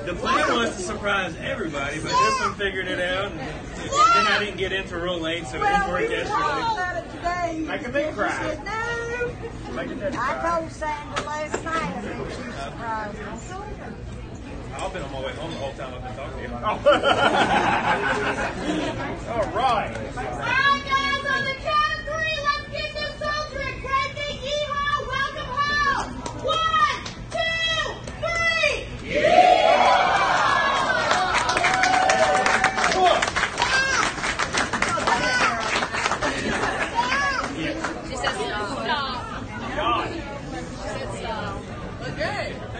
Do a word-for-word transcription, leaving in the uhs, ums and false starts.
The plan was to surprise everybody, but this one figured it out. And then I didn't get in till real late, so it didn't work yesterday. Make a big cry. Make a dead I cry. told Sandra last night I think she surprised us. I've been on my way home the whole time I've been talking to you. All right. Alright guys, on the count of three, let's get this soldier a great big yeehaw. Welcome home. One, two, three. She said stop. God. She said stop. Okay.